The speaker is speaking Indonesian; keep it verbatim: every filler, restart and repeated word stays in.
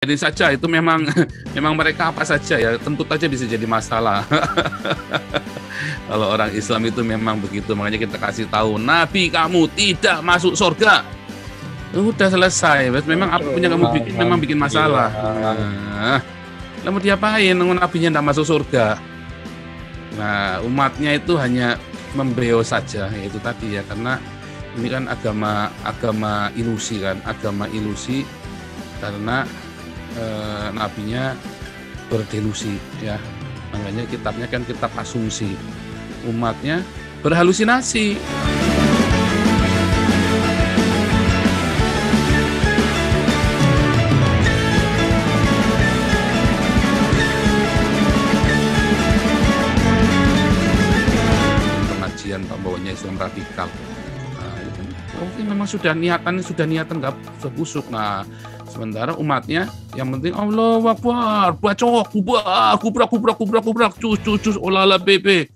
Jadi saja itu memang memang mereka apa saja ya, tentu saja bisa jadi masalah. Kalau orang Islam itu memang begitu, makanya kita kasih tahu, Nabi kamu tidak masuk surga. Udah selesai, memang apapun yang kamu bikin memang bikin masalah. Nah, lalu diapain? Nabinya tidak masuk surga. Nah, umatnya itu hanya membeo saja, yaitu tadi ya, karena ini kan agama agama ilusi kan, agama ilusi karena Eh, nabinya berdelusi ya, makanya kitabnya kan kitab asumsi, umatnya berhalusinasi. Pengajian pembawanya Islam radikal, nah, itu mungkin memang sudah niatan sudah niatan nggak sudah busuk. Nah, sementara umatnya yang penting Allahu Akbar, baca kubrak kubrak kubrak kubrak kubrak cus cus cus olala bebe.